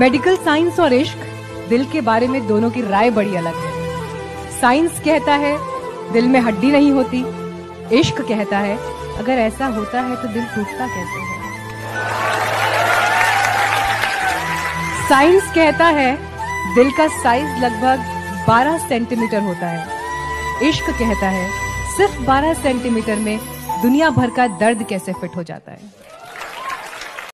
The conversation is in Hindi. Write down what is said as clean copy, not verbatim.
मेडिकल साइंस और इश्क, दिल के बारे में दोनों की राय बड़ी अलग है। साइंस कहता है दिल में हड्डी नहीं होती, इश्क कहता है अगर ऐसा होता है तो दिल टूटता कैसे है। साइंस कहता है दिल का साइज लगभग 12 सेंटीमीटर होता है, इश्क कहता है सिर्फ 12 सेंटीमीटर में दुनिया भर का दर्द कैसे फिट हो जाता है।